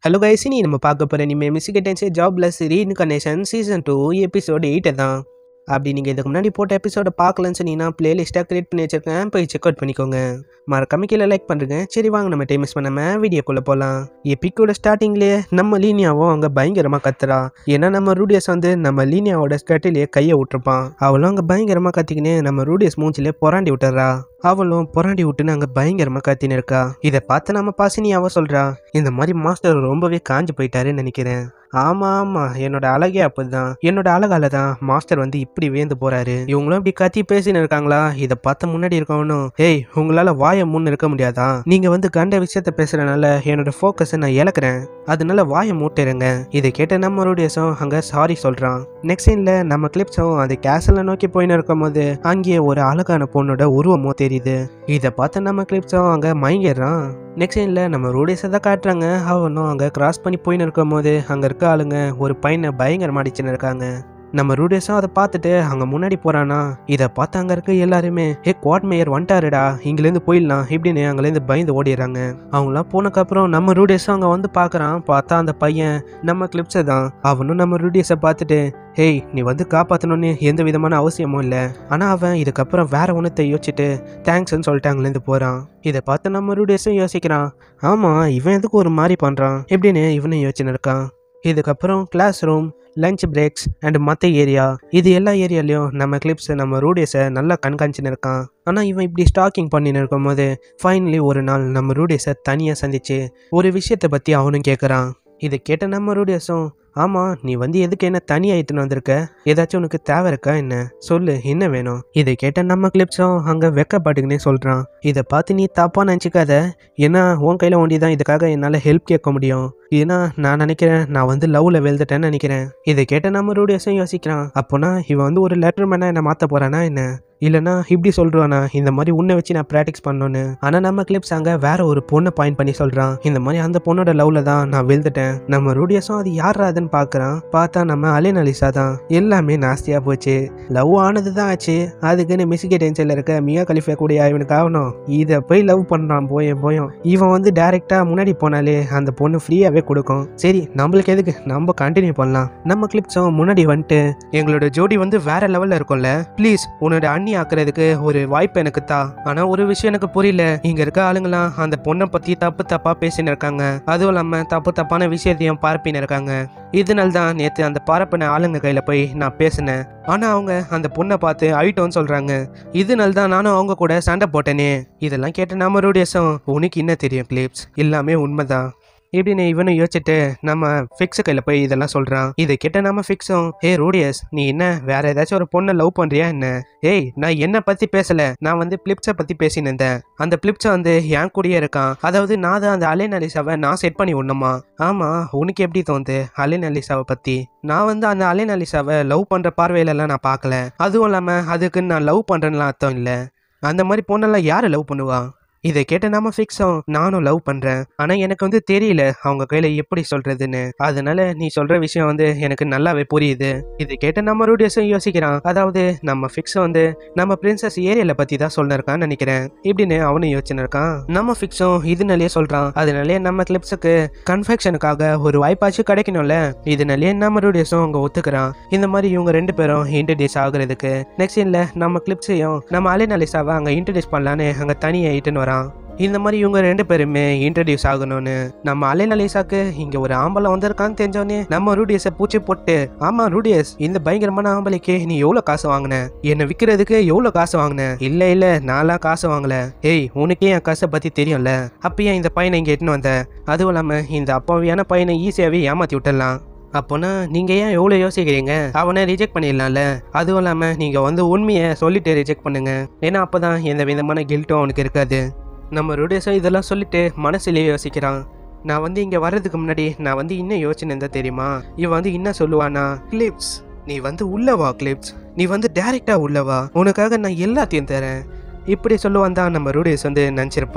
Hello guys, இனி நம்ம பார்க்க போகிற இனிமே tensei jobless reincarnation season 2 episode 8 தான். அப்படி நீங்கள் இதுக்கு முன்னாடி போட்ட எபிசோட பார்க்கலன்னு சொன்னீங்கன்னா பிளேலிஸ்ட்டாக கிரியேட் பண்ணி வச்சிருக்கேன், போய் செக் அவுட் பண்ணிக்கோங்க. மறக்காம கீழே லைக் பண்ணுறேங்க. சரி வாங்க நம்ம டைம் மிஸ் பண்ணாமல் வீடியோக்குள்ளே போகலாம். எபிக்கோட ஸ்டார்டிங்லேயே நம்ம லீனியாவும் அங்கே பயங்கரமாக கத்துறா. ஏன்னா நம்ம ரூடியஸ் வந்து நம்ம லீனியாவோட ஸ்கட்டிலேயே கையை விட்டுருப்பான். அவளும் அங்கே பயங்கரமாக கத்திக்கின்னு நம்ம ரூடியஸ் மூஞ்சிலே பொறாண்டி விட்டுறா. அவளும் பொறாண்டி விட்டுன்னு அங்கே பயங்கரமாக கத்தின்னு இருக்கா. இதை பார்த்து நம்ம பாசினியாவோ சொல்கிறா, இந்த மாதிரி மாஸ்டர் ரொம்பவே காஞ்சு போயிட்டாருன்னு நினைக்கிறேன். ஆமாம், என்னோட அழகே அப்படிதான். என்னோட அழகால தான் மாஸ்டர் வந்து இப்படி வேந்து போறாரு. இவங்களும் இப்படி கத்தி பேசின்னு இருக்காங்களா? இதை பார்த்த முன்னாடி இருக்கவனும், ஏய் உங்களால வாயை முன்னு இருக்க முடியாதா? நீங்க வந்து கண்ட விஷயத்த பேசுறதுனால என்னோட ஃபோக்கஸை நான் இழக்கிறேன், அதனால வாயை மூட்டிருங்க. இதை கேட்ட நம்ம ரூடியஸும் அங்க சாரி சொல்றான். நெக்ஸ்ட் சீன்ல நம்ம கிளிப்ஸும் அந்த கேசலை நோக்கி போயின்னு இருக்கும் போது அங்கேயே ஒரு அழகான பொண்ணோட உருவமோ தெரியுது. இதை பார்த்து நம்ம கிளிப்ஸும் அங்க மயங்கிடுறான். நெக்ஸ்ட் சீனில் நம்ம ரூடியஸை தான் காட்டுறாங்க. அவனும் அங்கே கிராஸ் பண்ணி போயின்னு இருக்கும் போது அங்கே இருக்க ஆளுங்க ஒரு பையனை பயங்கரமாக அடிச்சுன்னு இருக்காங்க. நம்ம ரூடியஸும் அதை பார்த்துட்டு அங்கே முன்னாடி போகிறானா. இதை பார்த்து அங்கே இருக்க எல்லாருமே, குவாட் மேயர் வந்துட்டாருடா, இங்கேருந்து போயிடலாம் இப்படின்னு அங்கேருந்து பயந்து ஓடிடுறாங்க. அவங்களாம் போனதுக்கப்புறம் நம்ம ரூடியஸும் அங்கே வந்து பார்க்குறான். பார்த்தா அந்த பையன் நம்ம கிளிப்ஸை தான். அவனும் நம்ம ரூடியஸை பார்த்துட்டு, ஹேய் நீ வந்து காப்பாற்றணும்னு எந்த விதமான அவசியமும் இல்லை, ஆனால் அவன் இதுக்கப்புறம் வேற ஒன்றத்தை யோசிச்சுட்டு தேங்க்ஸ்ன்னு சொல்லிட்டு அங்கேருந்து போகிறான். இதை பார்த்து நம்ம ரூடியஸும் யோசிக்கிறான், ஆமாம் இவன் எதுக்கு ஒரு மாதிரி பண்ணுறான் எப்படின்னு இவனும் யோசிச்சுன்னு இருக்கான். இதுக்கப்புறம் class room, lunch breaks and மற்ற ஏரியா, இது எல்லா ஏரியாலையும் நம்ம கிளிப்ஸ் நம்ம ரூடியஸை நல்லா கண்காணிச்சுன்னு இருக்கான். ஆனால் இவன் இப்படி ஸ்டாக்கிங் பண்ணின்னு இருக்கும் போது ஃபைனலி ஒரு நாள் நம்ம ரூடியஸை தனியாக சந்திச்சு ஒரு விஷயத்தை பற்றி அவனும் கேட்குறான். இதை கேட்ட நம்ம ரூடியஸும், ஆமாம் நீ வந்து எதுக்கு என்ன தனியாக எடுத்துன்னு வந்திருக்க? ஏதாச்சும் உனக்கு தேவை இருக்கா என்ன? சொல்லு, என்ன வேணும்? இதை கேட்ட நம்ம கிளிப்ஸும் அங்கே வெக்கப்பாட்டுக்குன்னே சொல்கிறான். இதை பார்த்து நீ தப்பாக நினச்சிக்காத, ஏன்னா உன் கையில் ஒண்டி தான் இதுக்காக என்னால் ஹெல்ப் கேட்க முடியும். ஏன்னா நான் நினைக்கிறேன் நான் வந்து லவ்வில் வெழுதுட்டேன்னு நினைக்கிறேன். இதை கேட்ட நம்ம ரூடியஸும் யோசிக்கிறான், அப்போனா இவன் வந்து ஒரு லெட்டர் மேனாக என்னை மாற்ற போகிறானா என்ன? இல்லைனா இப்படி சொல்கிறானா இந்த மாதிரி உன்னை வச்சு நான் ப்ராக்டிஸ் பண்ணணுன்னு. ஆனால் நம்ம கிளிப்ஸ் அங்கே வேற ஒரு பொண்ணை பாயிண்ட் பண்ணி சொல்கிறான், இந்த மாதிரி அந்த பொண்ணோட லவ்வில் தான் நான் வெழுதுட்டேன். நம்ம ரூடியஸும் அது யாராதுன்னு பார்க்குறான். பார்த்தா நம்ம அலினலிசா தான். எல்லாமே நாஸ்தியாக போச்சு, லவ் ஆனது தான் ஆச்சு, அதுக்குன்னு டென்சையில் இருக்க மியா கலிஃபா கூட இவனுக்கு ஆகணும். இதை போய் லவ் பண்ணுறான். போயும் இவன் வந்து டைரெக்டாக முன்னாடி போனாலே அந்த பொண்ணு ஃப்ரீயாகவே கொடுக்கும். சரி நம்மளுக்கு எதுக்கு, நம்ம கண்டினியூ பண்ணலாம். நம்ம கிளிப்ஸும் முன்னாடி வந்துட்டு, எங்களோட ஜோடி வந்து வேற லெவலில் இருக்கும்ல, ப்ளீஸ் உன்னோட அண்ணி ஆக்குறதுக்கு ஒரு வாய்ப்பு எனக்கு தான். ஆனா ஒரு விஷயம் எனக்கு புரியல, இங்க இருக்க ஆளுங்களாம் அந்த பொண்ணை பத்தி தப்பா பேசின்னு இருக்காங்க, அதுவும் இல்லாம தப்பான விஷயத்தையும் பரப்பின்னு இருக்காங்க. இதனால தான் நேற்று அந்த பரப்பின ஆளுங்க கையில போய் நான் பேசினேன். ஆனா அவங்க அந்த பொண்ணை பார்த்து அழிட்டோன்னு சொல்றாங்க. இதனால தான் நானும் அவங்க கூட சண்டை போட்டேனே. இதெல்லாம் கேட்ட நம்ம ரூடியஸும், உனக்கு என்ன தெரியும் கிளிப்ஸ், எல்லாமே உண்மைதான் இப்படின்னு இவனும் யோசிச்சுட்டு நம்ம ஃபிக்ஸு கையில் போய் இதெல்லாம் சொல்கிறான். இதை கேட்ட நம்ம ஃபிக்ஸும், ரூடியஸ் நீ என்ன வேற ஏதாச்சும் ஒரு பொண்ணை லவ் பண்ணுறியா என்ன? ஏய் நான் என்னை பற்றி பேசலை, நான் வந்து பிளிப்ஸை பற்றி பேசின்னு இருந்தேன். அந்த பிளிப்ஸை வந்து என் கூடயே இருக்கான், அதாவது நான் தான் அந்த அலினலிசாவை நான் செட் பண்ணி விடணுமா? ஆமாம் உனக்கு எப்படி தோணுது அலினலிசாவை பற்றி? நான் வந்து அந்த அலினலிசாவை லவ் பண்ணுற பார்வையிலலாம் நான் பார்க்கல, அதுவும் இல்லாமல் அதுக்கு நான் லவ் பண்ணுறேன்லாம் அர்த்தம் இல்லை. அந்த மாதிரி பொண்ணெல்லாம் யார் லவ் பண்ணுவா? இதை கேட்ட நாம ஃபிக்ஸும், நானும் லவ் பண்றேன், ஆனா எனக்கு வந்து தெரியல அவங்க கையில எப்படி சொல்றதுன்னு, அதனால நீ சொல்ற விஷயம் வந்து எனக்கு நல்லாவே புரியுது. இதை கேட்ட நம்ம ரூடியஸும் யோசிக்கிறான், அதாவது நம்ம ஃபிக்ஸ் வந்து நம்ம பிரின்சஸ் ஏரியலை பத்தி தான் சொல்லிருக்கான்னு நினைக்கிறேன் இப்படின்னு அவனும் யோசிச்சுன்னு இருக்கான். நம்ம ஃபிக்ஸும் இதனாலேயே சொல்றான், அதனாலே நம்ம கிளிப்ஸுக்கு கன்ஃபெக்ஷனுக்காக ஒரு வாய்ப்பாச்சும் கிடைக்கணும்ல, இதனாலேயே நம்ம ரூடியஸும் அங்க ஒத்துக்கிறான். இந்த மாதிரி இவங்க ரெண்டு பேரும் இன்ட்ரடியூஸ் ஆகுறதுக்கு நெக்ஸ்ட் சீன்ல நம்ம கிளிப்ஸையும் நம்ம அலினலிசாவை அங்க இன்ட்ரடியூஸ் பண்ணலான்னு அங்க தனியாக இட்டுன்னு வரான். இந்த மாதிரி இவங்க ரெண்டு பேருமே இன்ட்ரடியூஸ் ஆகணும்னு நம்ம அலினலிசாக்கு இங்க ஒரு ஆம்பளை வந்திருக்கான்னு தெரிஞ்சோடனே நம்ம ரூடியஸை பூச்சி போட்டு, ஆமா ரூடியஸ் இந்த பயங்கரமான ஆம்பளைக்கு நீ எவ்வளவு காசு வாங்கின? என்னை விற்கிறதுக்கு எவ்வளவு காசு வாங்கின? இல்ல நான்லாம் காசு வாங்கல. ஏய் உனக்கே என் காசை பத்தி தெரியும்ல, அப்பயே இந்த பையனை இங்க எட்டுன்னு வந்த, அதுவும் இல்லாம இந்த அப்பாவியான பையனை ஈஸியாவே ஏமாத்தி விட்டுடலாம். அப்போனா நீங்கள் ஏன் எவ்வளோ யோசிக்கிறீங்க? அவனை ரிஜெக்ட் பண்ணிடலாம்ல, அதுவும் இல்லாமல் நீங்கள் வந்து உண்மையை சொல்லிட்டு ரிஜெக்ட் பண்ணுங்க, ஏன்னா அப்போ தான் எந்த விதமான கில்ட்டும் அவனுக்கு இருக்காது. நம்ம ரூடியஸும் இதெல்லாம் சொல்லிட்டு மனசுலேயே யோசிக்கிறான், நான் வந்து இங்கே வர்றதுக்கு முன்னாடி நான் வந்து இன்னும் யோசனை இருந்தா தெரியுமா? இவன் வந்து என்ன சொல்லுவானா, கிளிப்ஸ் நீ வந்து உள்ளவா, கிளிப்ஸ் நீ வந்து டைரெக்டாக உள்ளவா, உனக்காக நான் எல்லாத்தையும் தரேன் இப்படி சொல்லுவான் தான் நம்ம ரூடியஸ் வந்து நினச்சிருப்பான்.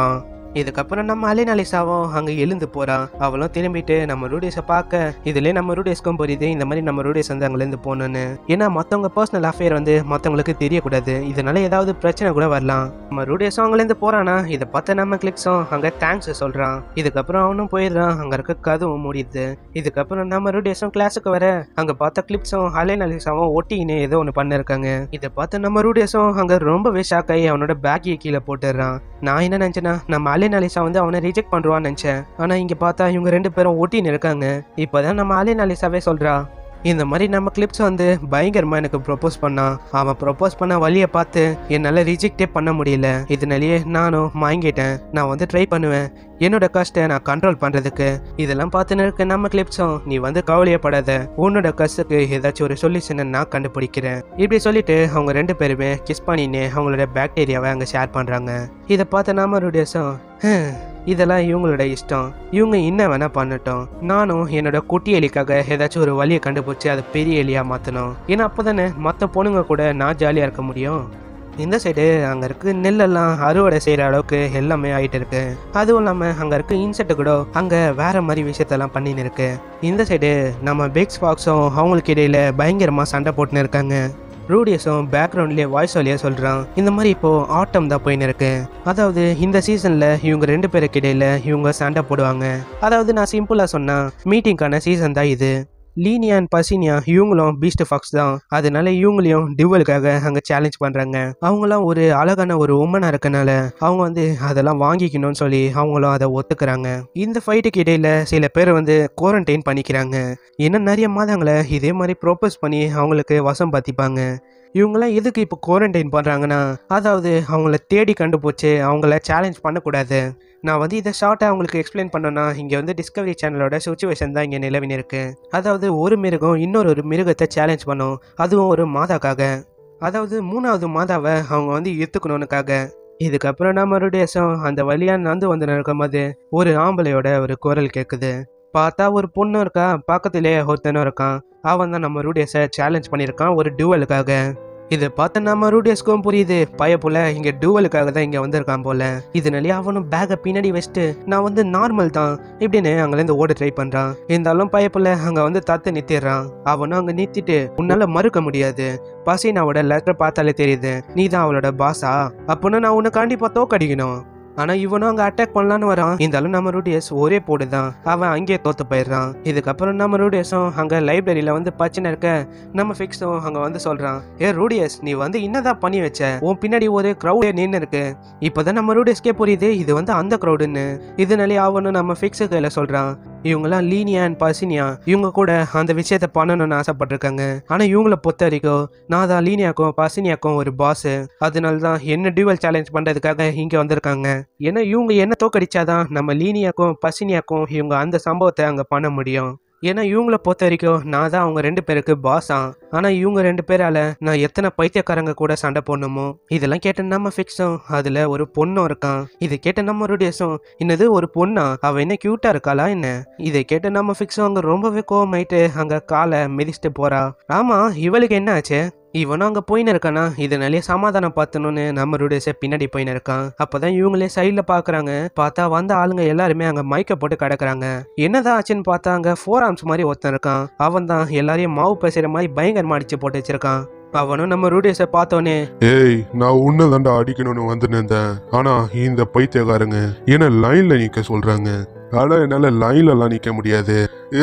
இதுக்கப்புறம் நம்ம அலைனாலிசாவும் அங்க எழுந்து போறான். அவளும் திரும்பிட்டு நம்ம ரூடியஸை பார்க்க இதுலயே நம்ம ரூடியஸ்க்கும் புரியுது இந்த மாதிரி நம்ம ரூடியஸ் வந்து அங்க இருந்து போகணும்னு. ஏன்னா மத்தவங்க பர்சனல் அஃபேர் வந்து மத்தவங்களுக்கு தெரியக்கூடாது, இதனால ஏதாவது பிரச்சனை கூட வரலாம். நம்ம ரூடியஸும் அங்க இருந்து போறானா, இதை பார்த்து நம்ம கிளிக்ஸும் அங்க தேங்க்ஸ் சொல்றான். இதுக்கப்புறம் அவனும் போயிடுறான். அங்க இருக்க கதவும் முடியுது. இதுக்கப்புறம் நம்ம ரூடியஸும் கிளாஸுக்கு வர அங்க பார்த்த கிளிப்ஸும் அலைனாலிசாவும் ஒட்டின்னு ஏதோ ஒன்று பண்ணிருக்காங்க. இதை பார்த்து நம்ம ரூடியஸும் அங்க ரொம்பவே ஷாக் ஆகி அவனோட பேக்கையை கீழே போட்டுடுறான். நான் என்ன நினைச்சேன்னா நம்ம அலைனாலிசா வந்து அவனை ரிஜெக்ட் பண்றான்னு நினைச்சேன். ஆனா இங்க பார்த்தா இவங்க 2 பேரும் ஒட்டின்னு இருக்காங்க. இப்பதான் நம்ம அலைனாலிசாவே சொல்றா, இந்த மாதிரி நம்ம கிளிப்ஸ் வந்து பயங்கரமா எனக்கு ப்ரொபோஸ் பண்ணான். அவன் ப்ரொபோஸ் பண்ண வழியை பார்த்து என்னால ரிஜெக்டே பண்ண முடியல. இதனாலேயே நானும் வாங்கிட்டேன். நான் வந்து ட்ரை பண்ணுவேன் என்னோட கஷ்ட நான் கண்ட்ரோல் பண்றதுக்கு. இதெல்லாம் பார்த்துன்னு இருக்க நம்ம கிளிப்ஸும் நீ வந்து கவலையப்படாத, உன்னோட கஷ்டத்துக்கு ஏதாச்சும் ஒரு சொல்யூஷனை நான் கண்டுபிடிக்கிறேன் இப்படி சொல்லிட்டு அவங்க 2 பேருமே கிஸ் பண்ணின்னு அவங்களோட பாக்டீரியாவை அங்க ஷேர் பண்றாங்க. இதை பார்த்த நாம ரூடியஸும் இதெல்லாம் இவங்களோட இஷ்டம், இவங்க என்ன வேணா பண்ணட்டும், நானும் என்னோட குட்டி எலிக்காக ஏதாச்சும் ஒரு வழியை கண்டுபிடிச்சு அதை பெரிய எலியா மாத்தணும். ஏன்னா அப்போதானே மற்ற பொண்ணுங்க கூட நான் ஜாலியா இருக்க முடியும். இந்த சைடு அங்க இருக்கு நெல்லெல்லாம் அறுவடை செய்யற அளவுக்கு எல்லாமே ஆயிட்டு இருக்கு. அதுவும் இல்லாம அங்க இருக்கு இன்செக்ட் கூட அங்க வேற மாதிரி விஷயத்தெல்லாம் பண்ணின்னு இருக்கு. இந்த சைடு நம்ம பிக்ஸ் ஃபாக்ஸும் அவங்களுக்கு இடையில பயங்கரமா சண்டை போட்டுன்னு இருக்காங்க. ரூடியஸும் பேக்ரவுண்ட்லேயே வாய்ஸ் வழியாக சொல்கிறான், இந்த மாதிரி இப்போது ஆட்டம் தான் போயின்னு இருக்கு. அதாவது இந்த சீசனில் இவங்க 2 பேருக்கு இடையில இவங்க சண்டை போடுவாங்க. அதாவது நான் சிம்பிளாக சொன்னால் மீட்டிங்கான சீசன் தான் இது. லீனியா அண்ட் பசினியா இவங்களும் பீஸ்ட் ஃபாக்ஸ் தான். அதனால இவங்களையும் டியூவலுக்காக அங்கே சேலஞ்ச் பண்ணுறாங்க. அவங்களாம் ஒரு அழகான ஒரு உமனாக இருக்கனால அவங்க வந்து அதெல்லாம் வாங்கிக்கணும்னு சொல்லி அவங்களும் அதை ஒத்துக்கிறாங்க. இந்த ஃபைட்டுக்கு இடையில சில பேர் வந்து குவாரண்டைன் பண்ணிக்கிறாங்க. இன்னும் நிறைய மாதங்களை இதே மாதிரி ப்ரோபோஸ் பண்ணி அவங்களுக்கு வசம் பார்த்திப்பாங்க. இவங்களாம் எதுக்கு இப்போ குவாரண்டைன் பண்ணுறாங்கன்னா, அதாவது அவங்கள தேடி கண்டுபிடிச்சி அவங்கள சேலஞ்ச் பண்ணக்கூடாது. நான் வந்து இதை ஷார்ட்டாக அவங்களுக்கு எக்ஸ்பிளைன் பண்ணோன்னா, இங்கே வந்து டிஸ்கவரி சேனலோட சுச்சுவேஷன் தான் இங்கே நிலவின்னு இருக்கு. அதாவது ஒரு மிருகம் ஒரு மிருகத்தை சேலஞ்ச் பண்ணும், அதுவும் ஒரு மாதாக்காக. அதாவது 3வது மாதாவை அவங்க வந்து ஏற்றுக்கணுன்னுக்காக. இதுக்கப்புறம் நம்ம மறுபடியும் அந்த வழியாக நடந்து வந்து இருக்கும்போது ஒரு ஆம்பளையோட ஒரு குரல் கேட்குது. பார்த்தா ஒரு பொண்ணு இருக்கா, பக்கத்திலே ஒருத்தனும் இருக்கான். அவன் தான் நம்ம ரூடியஸை சேலஞ்ச் பண்ணியிருக்கான் ஒரு டியூவலுக்காக. இதை பார்த்து நம்ம ரூடியஸ்க்கும் புரியுது, பயப்புல இங்கே டியூவலுக்காக தான் இங்கே வந்திருக்கான் போல. இதனாலே அவனும் பேக்கை பின்னாடி வச்சுட்டு நான் வந்து நார்மல் தான் இப்படின்னு அங்கேருந்து ஓட ட்ரை பண்ணுறான். இருந்தாலும் பயப்புல அங்கே வந்து தத்து நிறுத்திடுறான். அவனும் அங்கே நிறுத்திட்டு, உன்னால மறுக்க முடியாது, பசினாவோட லெட்டர் பார்த்தாலே தெரியுது நீ தான் அவளோட பாஸா, அப்போனா நான் உன்னை கண்டிப்பாக தோக்கடிக்கணும். ஆனா இவனும் அங்க அட்டாக் பண்ணலான்னு வரான். இருந்தாலும் நம்ம ரூடியஸ் ஒரே போடுதான், அவன் அங்கேயே தோத்து போயிடுறான். இதுக்கப்புறம் நம்ம ரூடியஸும் அங்க லைப்ரரியில வந்து பச்சின இருக்க நம்ம ஃபிக்ஸும் அங்க வந்து சொல்றான், ஏ ரூடியஸ் நீ வந்து என்னதான் பண்ணி வச்ச, உன் பின்னாடி ஒரு க்ரௌடே நின்று இருக்கு. இப்பதான் நம்ம ரூடியஸ்கே புரியுது இது வந்து அந்த க்ரௌடுன்னு. இதனாலே அவனும் நம்ம ஃபிக்ஸு கையில சொல்றான், இவங்கெல்லாம் லீனியா அண்ட் பசினியா இவங்க கூட அந்த விஷயத்த பண்ணணும்னு ஆசைப்பட்டிருக்காங்க. ஆனா இவங்களை பொறுத்த வரைக்கும் நான் தான் லீனியாக்கும் பசினியாக்கும் ஒரு பாஸ். அதனால தான் என்ன டியூவல் சேலஞ்ச் பண்றதுக்காக இங்க வந்திருக்காங்க. ஏன்னா இவங்க என்ன தோக்கடிச்சாதான் நம்ம லீனியாக்கும் பசினியாக்கும் இவங்க அந்த சம்பவத்தை அங்க பண்ண முடியும். ஏன்னா இவங்களை பொறுத்த வரைக்கும் நான் தான் அவங்க 2 பேருக்கு பாஸா. ஆனா இவங்க 2 பேரால நான் எத்தனை பைத்தியக்காரங்க கூட சண்டை போடணுமோ. இதெல்லாம் கேட்ட நம்ம ஃபிக்ஸும் அதுல ஒரு பொண்ணும் இருக்கான். இதை கேட்ட நம்ம ரூடியஸும், என்னது ஒரு பொண்ணா, அவ என்ன கியூட்டா இருக்காளா என்ன? இதை கேட்ட நம்ம ஃபிக்ஸும் அங்க ரொம்பவே கோவமாயிட்டு அங்க காலை மிதிச்சுட்டு போறா. ஆமா இவளுக்கு என்ன ஆச்சு, இவனும் அங்க போயின்னு இருக்கானா, இதனாலே சமாதானம் பார்த்தணும்னு நம்ம ரூடியஸை பின்னாடி போயின்னு இருக்கான். அப்பதான் இவங்களே சைட்ல பாக்குறாங்க. பார்த்தா வந்த ஆளுங்க எல்லாருமே அங்க மயக்க போட்டு கிடக்குறாங்க. என்னதான் ஆச்சுன்னு பார்த்தா அங்க 4 ஆர்ம்ஸ் மாதிரி ஒருத்தன் இருக்கான். அவன் தான் எல்லாரையும் மாவு பேசுற மாதிரி பயங்கரமா அடிச்சு போட்டு வச்சிருக்கான். அவனும் நம்ம ரூடியஸை பார்த்தோன்னே, ஏய் நான் உன்னை தாண்டா அடிக்கணும்னு வந்து நின்றேன், ஆனா இந்த பைத்தியக்காரங்க என்ன லைன்ல நிக்க சொல்றாங்க. ஆனா என்னால லைன்ல எல்லாம் நிக்க முடியாது.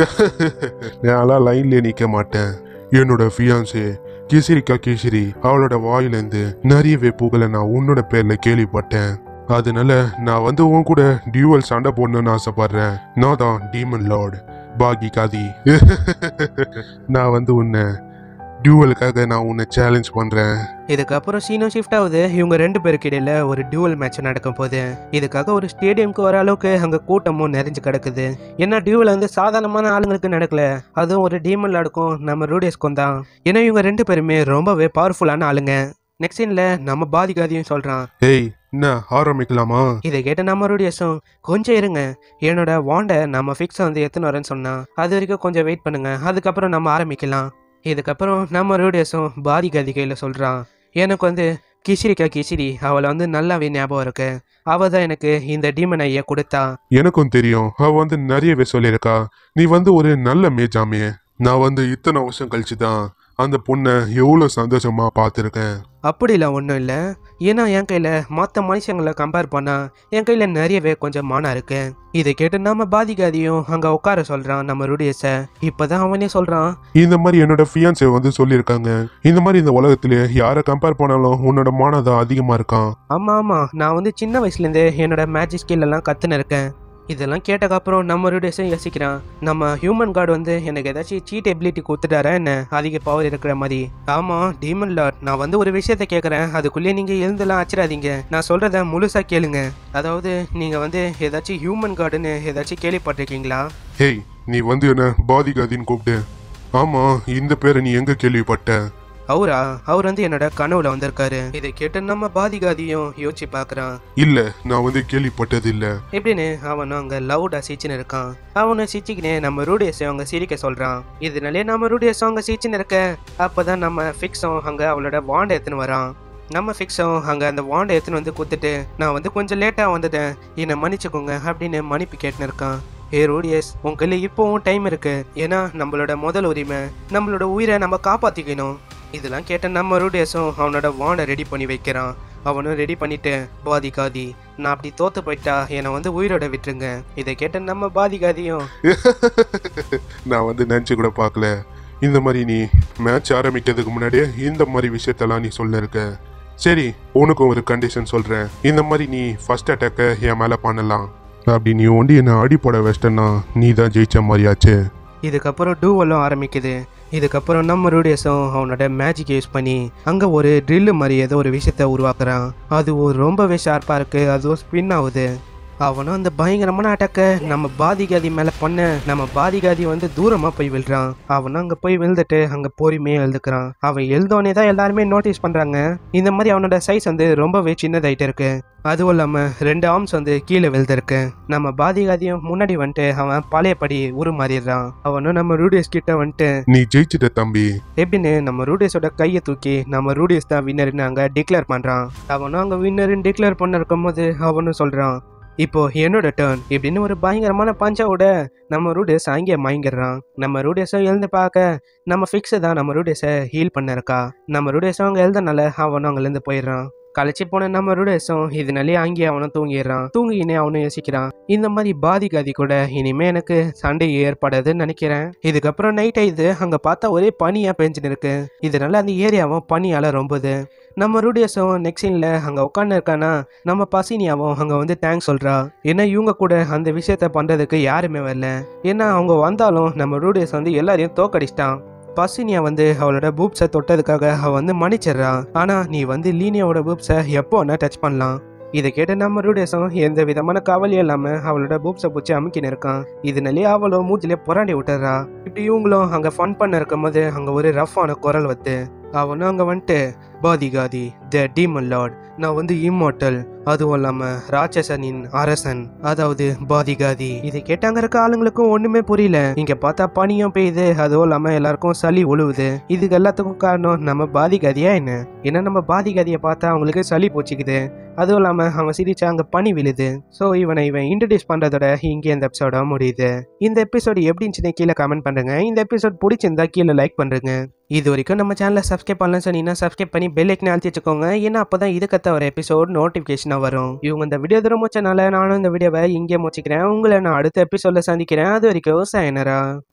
நான் லைன்லயே நிக்க மாட்டேன். என்னோட ஃபியான்சே கிசிரிக்கா கிசிரி அவளோட வாயிலேருந்து நிறையவே புகழ நான் உன்னோட பேர்ல கேள்விப்பட்டேன். அதனால நான் வந்து உன் கூட டியூவல் சண்டை போடணும்னு ஆசைப்படுறேன். நான் தான் டீமன் லார்ட் பாகி காதி. நான் வந்து உன்னை டியூவலுக்காக நான் உன்னை சேலஞ்ச் பண்றேன். இதுக்கப்புறம் சீனோ ஷிஃப்ட் ஆகுது. இவங்க 2 பேருக்கு இடையில ஒரு டியூவல் மேட்ச் நடக்கும் போது இதுக்காக ஒரு ஸ்டேடியம்க்கு வர அளவுக்கு அங்க கூட்டமும் நிறைஞ்சு கிடக்குது. ஏன்னா டியூவல் வந்து சாதாரணமான ஆளுங்களுக்கு நடக்கல, அதுவும் ஒரு டீமன் லார்டுக்கும் நம்ம ரூடியஸ்க்கும் தான். ஏன்னா இவங்க 2 பேருமே ரொம்பவே பவர்ஃபுல்லான ஆளுங்க. நெக்ஸ்ட் சீன்ல நம்ம பாதிகாதியும் சொல்றான், ஏய் என்ன ஆரம்பிக்கலாமா? இதை கேட்ட நம்ம ரூடியஸும், கொஞ்சம் இருங்க, என்னோட வாண்டை நம்ம ஃபிக்ஸ் வந்து எத்தனை வரேன்னு சொன்னா அது வரைக்கும் கொஞ்சம் வெயிட் பண்ணுங்க, அதுக்கப்புறம் நம்ம ஆரம்பிக்கலாம். இதுக்கப்புறம் நம்ம ரூடியஸும் பாதிகாதி கையில் சொல்கிறான், எனக்கு வந்து கிசிரிக்கா கிசிரி அவளை வந்து நல்லாவே ஞாபகம் இருக்கு. அவ தான் எனக்கு இந்த டீமன் ஐயா கொடுத்தா. எனக்கும் தெரியும், அவ வந்து நிறையவே சொல்லியிருக்கா நீ வந்து ஒரு நல்ல மேஜாமே. நான் வந்து இத்தனை வருஷம் கழிச்சு தான் அந்த பொண்ணை எவ்வளோ சந்தோஷமா பார்த்துருக்கேன். அப்படிலாம் ஒன்றும் இல்லை. ஏன்னா என் கையில் மற்ற மனுஷங்களை கம்பேர் பண்ணால் என் கையில் நிறையவே கொஞ்சம் மானம் இருக்கு. இதை கேட்டு நம்ம பாதிகாதியும் அங்கே உட்கார சொல்கிறான் நம்ம ருடியஸை. இப்போ தான் அவனே சொல்கிறான், இந்த மாதிரி என்னோட ஃபியான்ஸை வந்து சொல்லியிருக்காங்க, இந்த மாதிரி இந்த உலகத்திலே யாரை கம்பேர் பண்ணாலும் உன்னோட மானம் தான் அதிகமாக இருக்கான். ஆமாம், நான் வந்து சின்ன வயசுலேருந்தே என்னோட மேஜிக் ஸ்கில் எல்லாம் கற்றுன்னு இருக்கேன். இதெல்லாம் கேட்டக்கப்புறம் நம்ம ருடியஸும் யோசிக்கிறான், நம்ம ஹியூமன் கார்டு வந்து எனக்கு ஏதாச்சும் சீட் எபிலிட்டி கொடுத்துட்டாரா என்ன, அதிக பவர் இருக்கிற மாதிரி. ஆமாம் டீமன் லார்ட், நான் வந்து ஒரு விஷயத்த கேட்குறேன், அதுக்குள்ளேயே நீங்கள் எழுந்தெல்லாம் ஆச்சிடாதீங்க, நான் சொல்கிறத முழுசாக கேளுங்க. அதாவது நீங்கள் வந்து ஏதாச்சும் ஹியூமன் கார்டுன்னு ஏதாச்சும் கேள்விப்பட்டிருக்கீங்களா? ஹேய், நீ வந்து என்ன பாதிகாதின்னு கூப்பிட்டு. ஆமாம், இந்த பேரை நீ எங்கே கேள்விப்பட்ட? அவர் வந்து என்னோட கனவுல வந்திருக்காரு. இதை கேட்டு நம்ம பாதிகாதியும் யோசிச்சு பாக்குறான். இல்ல, நான் வந்து கேள்விப்பட்டது இல்ல எப்படின்னு அவனும் அங்க லவுடா சிரிச்சுன்னு இருக்கான். அவனை சிரிச்சுக்கினே நம்ம ரூடியஸ் அவங்க சிரிக்க சொல்றான். இதனாலே நம்ம ரூடியஸ் அவங்க சிரிச்சுன்னு இருக்க. அப்பதான் நம்ம ஃபிக்ஸும் அங்க அவளோட வாண்டை எடுத்துன்னு வரான். நம்ம ஃபிக்ஸும் அங்கே அந்த வாண்டை எடுத்துன்னு வந்து கொடுத்துட்டு, நான் வந்து கொஞ்சம் லேட்டாக வந்துட்டேன், என்னை மன்னிச்சுக்கோங்க அப்படின்னு மன்னிப்பு கேட்டுன்னு இருக்கான். ரூடியஸ், உன் கையில் இப்போவும் டைம் இருக்கு. ஏன்னா நம்மளோட முதல் உரிமை நம்மளோட உயிரை நம்ம காப்பாற்றிக்கணும். இதெல்லாம் கேட்ட நம்ம ரூடியஸும் அவனோட வாண்டை ரெடி பண்ணி வைக்கிறான். அவனும் ரெடி பண்ணிட்டு, பாதிகாதி, நான் அப்படி தோத்து போயிட்டா என்னை வந்து உயிரோட விட்டுருங்க. இதை கேட்ட நம்ம பாதிகாதியும் நான் வந்து நினச்சி கூட பார்க்கல, இந்த மாதிரி நீ மேட்ச் ஆரம்பிக்கிறதுக்கு முன்னாடியே இந்த மாதிரி விஷயத்தெல்லாம் நீ சொல்லிருக்க. சரி, உனக்கும் ஒரு கண்டிஷன் சொல்கிறேன், இந்த மாதிரி நீ ஃபர்ஸ்ட் அட்டாக்கை என் மேலே பண்ணலாம். அப்படி நீ ஒண்டி என்னை அடிப்பட வச்சிட்டன்னா நீ தான் ஜெயிச்ச மாதிரியாச்சு. இதுக்கப்புறம் டூவெல்லாம் ஆரம்பிக்குது. இதுக்கப்புறம் நம்ம ரூடியஸும் அவனோட மேஜிக் யூஸ் பண்ணி அங்கே ஒரு ட்ரில்லு மாதிரி ஏதோ ஒரு விஷயத்த உருவாக்குறான். அது ரொம்பவே ஷார்ப்பாக இருக்குது. அதுவும் ஸ்பின் ஆகுது. அவனும் அந்த பயங்கரமான அட்டாக்கை நம்ம பாதிகாதி மேலே பண்ண நம்ம பாதிகாதி வந்து தூரமாக போய் விழுறான். அவனும் அங்கே போய் விழுந்துட்டு அங்கே பொறுமையாக எழுதுக்கிறான். அவன் எழுதோடனே தான் எல்லாருமே நோட்டீஸ் பண்ணுறாங்க, இந்த மாதிரி அவனோட சைஸ் வந்து ரொம்பவே சின்னதாயிட்டு இருக்கு. அதுவும் இல்லாமல் 2 ஆர்ம்ஸ் வந்து கீழே விழுந்திருக்கு. நம்ம பாதிகாதியும் முன்னாடி வந்துட்டு அவன் பழையபடி உருமாறிடுறான். அவனும் நம்ம ரூடியஸ் கிட்ட வந்துட்டு, நீ ஜெயிச்சிட்ட தம்பி எப்படின்னு நம்ம ரூடியஸோட கையை தூக்கி நம்ம ரூடியஸ் தான் வின்னர்னு அங்கே டிக்ளேர் பண்ணுறான். அவனும் அங்கே வின்னர்னு டிக்ளேர் பண்ண இருக்கும் போது அவனும் சொல்கிறான், இப்போ என்னோட டர்ன் இப்படின்னு ஒரு பயங்கரமான பஞ்சாவோட நம்ம ரூடியஸ் அங்கே மயங்கிடுறான். நம்ம ரூடியஸை எழுந்து பார்க்க நம்ம ஃபிக்ஸு தான் நம்ம ரூடியஸை ஹீல் பண்ண இருக்கா. நம்ம ரூடியஸும் அங்கே எழுதனால அவனும் அங்கேருந்து போயிடுறான். களைச்சி போன நம்ம ரூடியஸும் இதனாலே அங்கேயே அவனும் தூங்கிடுறான். தூங்கினே அவனும் யோசிக்கிறான், இந்த மாதிரி பாதிகாதி கூட இனிமே எனக்கு சண்டை ஏற்படாதுன்னு நினைக்கிறேன். இதுக்கப்புறம் நைட் ஆயிடுது. அங்கே பார்த்தா ஒரே பனியாக பெஞ்சுன்னு இருக்கு. இதனால அந்த ஏரியாவும் பனியால் ரொம்புது. நம்ம ரூடியஸும் நெக்ஸ்ட் சீனில் அங்கே உட்காந்து இருக்கானா நம்ம பசினியாவும் அங்கே வந்து தேங்க்ஸ் சொல்கிறா. ஏன்னா இவங்க கூட அந்த விஷயத்த பண்ணுறதுக்கு யாருமே வரல. ஏன்னா அவங்க வந்தாலும் நம்ம ரூடியஸ் வந்து எல்லாரையும் தோக்கடிச்சிட்டான். பசினியா வந்து அவளோட பூப்ஸை தொட்டதுக்காக அவள் வந்து மன்னிச்சிடுறான். ஆனால் நீ வந்து லீனியாவோட பூப்ஸை எப்போ வேணா டச் பண்ணலாம். இதை கேட்டு நம்ம ரூடியஸும் எந்த விதமான கவலையும் இல்லாமல் அவளோட பூப்ஸை பிடிச்சி அமுக்கின்னு இருக்கான். இதனாலே அவளும் மூஞ்சிலே புறாண்டி விட்டுறா. இப்படி இவங்களும் அங்கே ஃபன் பண்ண இருக்கும் போது அங்கே ஒரு ரஃப்பான குரல் வந்து அவனும் அங்கே வந்துட்டு, பாதிகாதி த டீமன் லார்ட், நான் வந்து இம்மார்டல், அதுவும் இல்லாமல் ராட்சசனின் அரசன், அதாவது பாதிகாதி. இதை கேட்டாங்க இருக்க ஆளுங்களுக்கும் ஒன்றுமே புரியல. இங்கே பார்த்தா பனியும் பெய்யுது, அதுவும் இல்லாமல் எல்லாருக்கும் சளி ஒழுவுது. இதுக்கு எல்லாத்துக்கும் காரணம் நம்ம பாதிகாதியா என்ன? ஏன்னா நம்ம பாதிகாதியை பார்த்தா அவங்களுக்கு சளி போச்சுக்குது. அதுவும் இல்லாமல் அவன் சிரிச்சா அங்கே பனி விழுது. ஸோ இவன் இன்ட்ரடியூஸ் பண்ணுறதோட இங்கே இந்த எபிசோட முடியுது. இந்த எபிசோடு எப்படி இருந்துச்சுன்னு கீழே கமெண்ட் பண்ணுங்க. இந்த எபிசோட் பிடிச்சிருந்தா கீழே லைக் பண்ணுங்க. இது வரைக்கும் நம்ம சேனலை சப்ஸ்கிரைப் பண்ணலன்னு சொன்னீங்கன்னா சப்ஸ்கிரைப் பண்ணி பெல் ஐக்கனை அழுத்தி வச்சுக்கோங்க. ஏன்னா அப்போ தான் இதுக்கத்த ஒரு எபிசோட் நோட்டிஃபிகேஷனாக வரும். இவங்க இந்த வீடியோ தூரம் முடிச்சனால நானும் இந்த வீடியோவை இங்கே முடிச்சுக்கிறேன். உங்களை நான் அடுத்த எபிசோடில் சந்திக்கிறேன். அது வரைக்கும் sayonara.